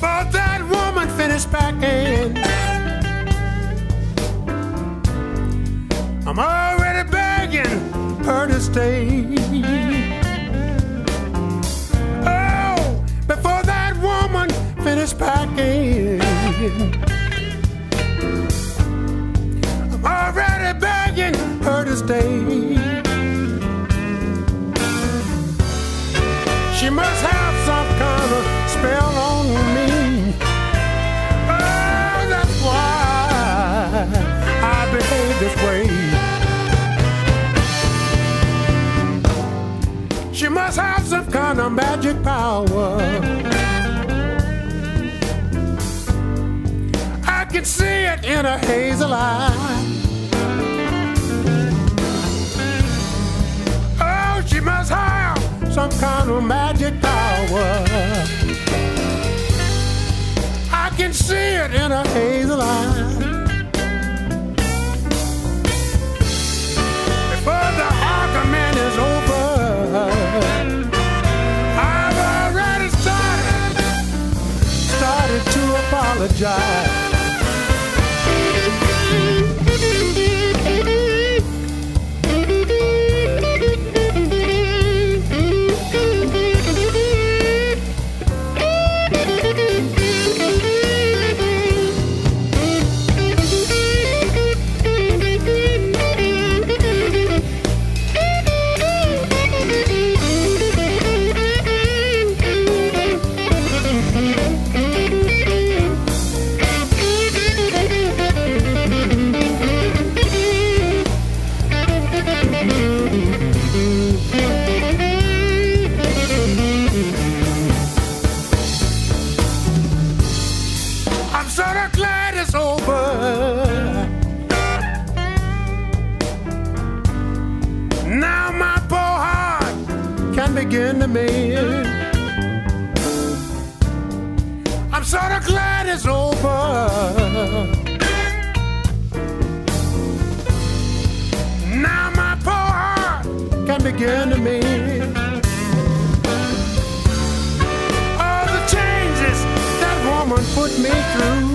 before that woman finished packing. I'm already begging her to stay. Oh, before that woman finished packing, I'm already begging her to stay. She must have some kind of spell on me. Oh, that's why I behave this way. She must have some kind of magic power. I can see it in her hazel eye. Oh, she must have some kind of magic power. I can see it in her hazel eye. Before the argument is over, I've already started to apologize. I'm sort of glad it's over. Now my poor heart can begin to mend. I'm sort of glad it's over. Now my poor heart can begin to mend. All the changes that woman put me through,